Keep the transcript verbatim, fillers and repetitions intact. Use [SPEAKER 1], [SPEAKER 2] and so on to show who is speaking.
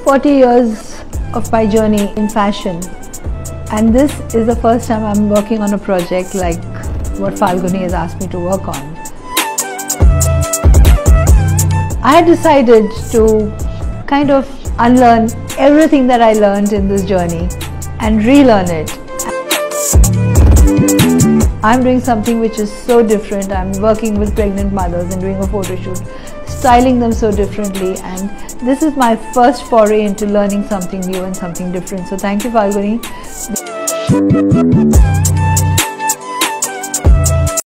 [SPEAKER 1] forty years of my journey in fashion, and this is the first time I'm working on a project like what Falguni has asked me to work on. I had decided to kind of unlearn everything that I learned in this journey and relearn it. I'm doing something which is so different. I'm working with pregnant mothers and doing a photo shoot, styling them so differently, and this is my first foray into learning something new and something different. So thank you, Falguni.